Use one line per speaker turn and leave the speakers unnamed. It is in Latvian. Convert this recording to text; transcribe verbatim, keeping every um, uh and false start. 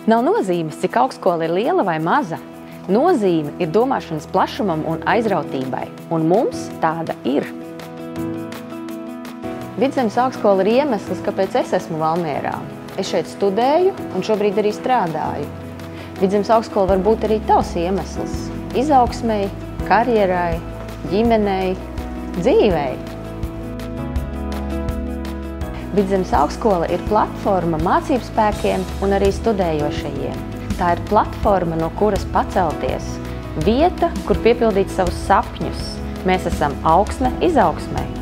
Nav nozīmes, cik augstskola ir liela vai maza. Nozīme ir domāšanas plašumam un aizrautībai, un mums tāda ir. Vidzemes augstskola ir iemesls, kāpēc es esmu Valmierā. Es šeit studēju un šobrīd arī strādāju. Vidzemes augstskola var būt arī tavs iemesls – izaugsmei, karjerai, ģimenei, dzīvei. Vidzemes augstskola ir platforma mācību spēkiem un arī studējošajiem. Tā ir platforma, no kuras pacelties, vieta, kur piepildīt savus sapņus. Mēs esam augsne izaugsmei.